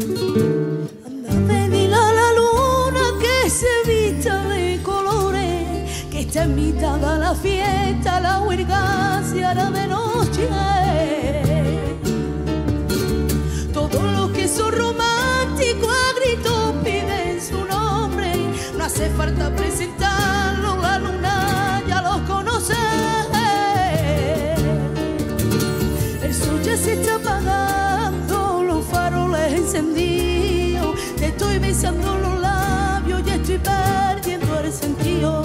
Anda a pedirle a la luna que se vista de colores, que está en mitad de la fiesta, la huelga se hará de noche. Todos los que son románticos a gritos piden su nombre, no hace falta presentarlo, la luna ya los conoce. El sol ya se está apagando, los faroles encendidos, te estoy besando los labios y estoy perdiendo el sentido.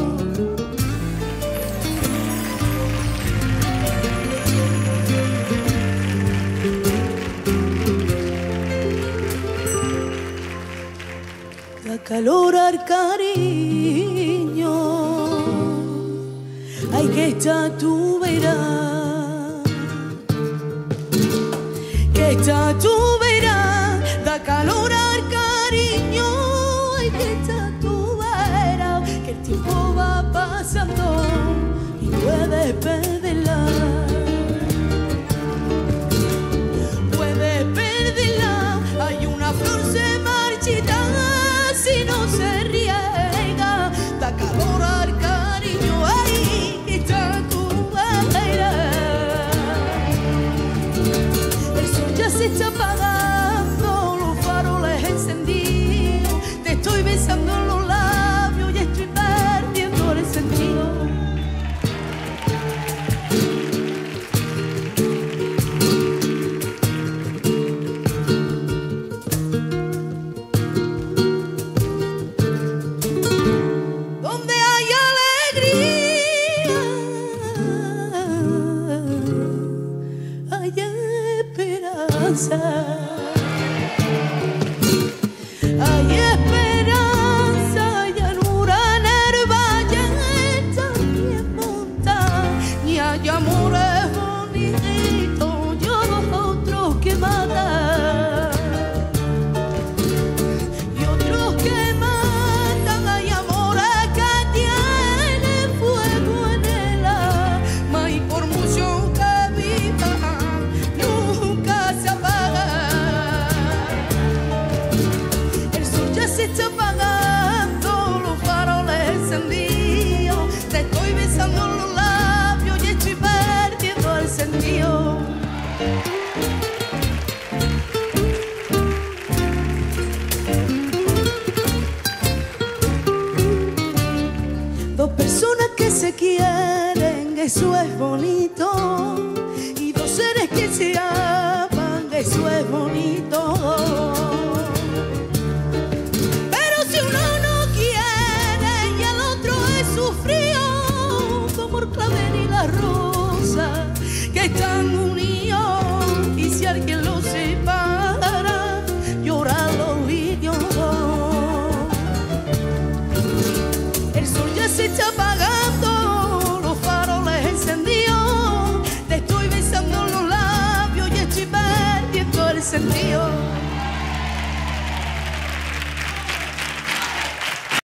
Da calor al cariño, hay que estar tú verás, que está tú verás, da calor al cariño, hay que estar tú verás, que el tiempo va pasando y puedes perderla. Puedes perderla, hay una flor se marchita si no se riega, da calor al cariño, ay, que está tu vera. El sol ya se está apagando, los faroles encendidos, te estoy besando los labios y estoy perdiendo el sentido. Hay esperanza, llanura en el valle, también montaña y amores bonitos, yo los otros que matan y otros que matan. Hay amores que tienen fuego en el alma y por mucho que vivan nunca se apaga. El sol ya se está apagando, los faroles encendidos, te estoy besando los labios y estoy perdiendo el sentido. Dos personas que se quieren, eso es bonito, y dos seres que se aman, eso es bonito.